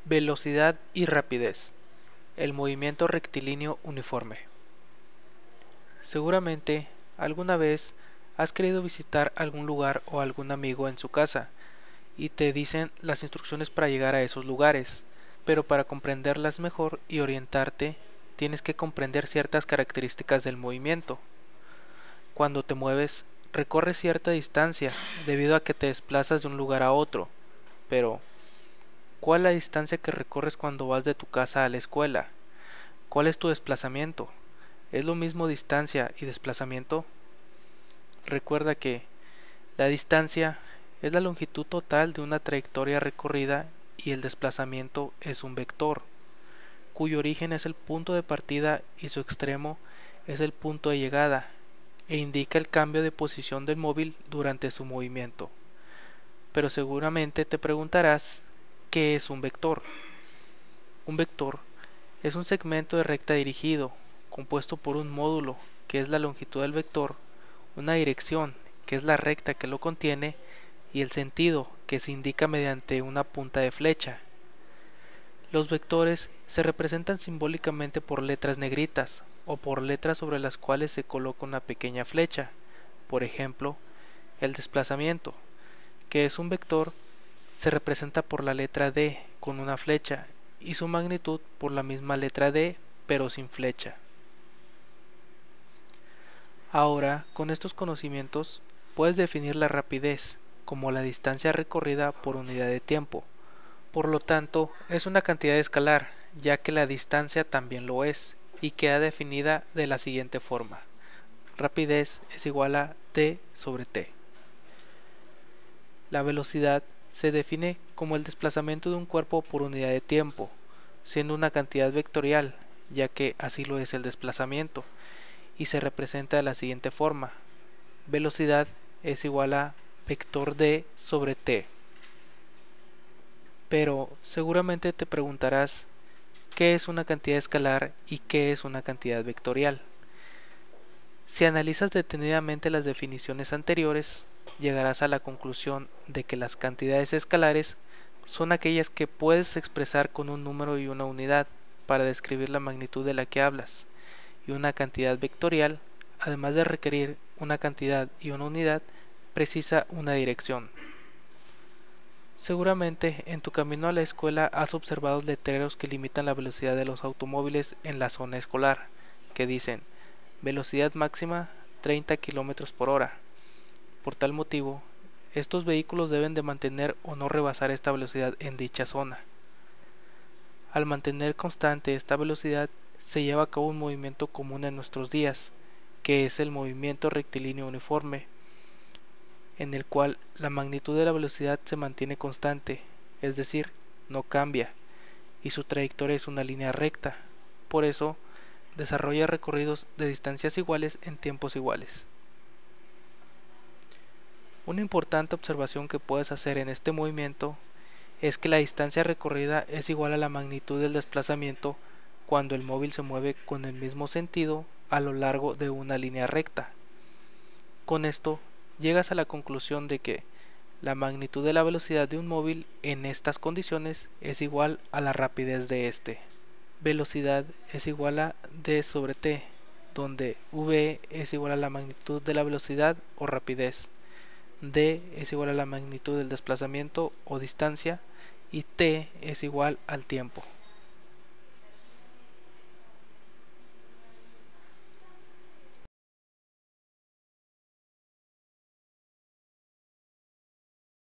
Velocidad y rapidez. El movimiento rectilíneo uniforme. Seguramente, alguna vez has querido visitar algún lugar o algún amigo en su casa y te dicen las instrucciones para llegar a esos lugares, pero para comprenderlas mejor y orientarte, tienes que comprender ciertas características del movimiento. Cuando te mueves, recorres cierta distancia debido a que te desplazas de un lugar a otro, pero ¿cuál es la distancia que recorres cuando vas de tu casa a la escuela? ¿Cuál es tu desplazamiento? ¿Es lo mismo distancia y desplazamiento? Recuerda que la distancia es la longitud total de una trayectoria recorrida y el desplazamiento es un vector, cuyo origen es el punto de partida y su extremo es el punto de llegada, e indica el cambio de posición del móvil durante su movimiento. Pero seguramente te preguntarás, ¿qué es un vector? Un vector es un segmento de recta dirigido, compuesto por un módulo, que es la longitud del vector, una dirección, que es la recta que lo contiene, y el sentido, que se indica mediante una punta de flecha. Los vectores se representan simbólicamente por letras negritas, o por letras sobre las cuales se coloca una pequeña flecha. Por ejemplo, el desplazamiento, que es un vector, se representa por la letra D con una flecha, y su magnitud por la misma letra D, pero sin flecha. Ahora, con estos conocimientos, puedes definir la rapidez como la distancia recorrida por unidad de tiempo. Por lo tanto, es una cantidad escalar, ya que la distancia también lo es, y queda definida de la siguiente forma. Rapidez es igual a d sobre t. La velocidad se define como el desplazamiento de un cuerpo por unidad de tiempo, siendo una cantidad vectorial, ya que así lo es el desplazamiento, y se representa de la siguiente forma. Velocidad es igual a vector d sobre t. Pero seguramente te preguntarás, ¿qué es una cantidad escalar y qué es una cantidad vectorial? Si analizas detenidamente las definiciones anteriores, llegarás a la conclusión de que las cantidades escalares son aquellas que puedes expresar con un número y una unidad para describir la magnitud de la que hablas, y una cantidad vectorial, además de requerir una cantidad y una unidad, precisa una dirección. Seguramente en tu camino a la escuela has observado letreros que limitan la velocidad de los automóviles en la zona escolar, que dicen velocidad máxima 30 km por hora. Por tal motivo, estos vehículos deben de mantener o no rebasar esta velocidad en dicha zona. Al mantener constante esta velocidad, se lleva a cabo un movimiento común en nuestros días, que es el movimiento rectilíneo uniforme, en el cual la magnitud de la velocidad se mantiene constante, es decir, no cambia, y su trayectoria es una línea recta. Por eso, desarrolla recorridos de distancias iguales en tiempos iguales. Una importante observación que puedes hacer en este movimiento es que la distancia recorrida es igual a la magnitud del desplazamiento cuando el móvil se mueve con el mismo sentido a lo largo de una línea recta. Con esto, llegas a la conclusión de que la magnitud de la velocidad de un móvil en estas condiciones es igual a la rapidez de este. Velocidad es igual a d sobre t, donde v es igual a la magnitud de la velocidad o rapidez, d es igual a la magnitud del desplazamiento o distancia, y t es igual al tiempo.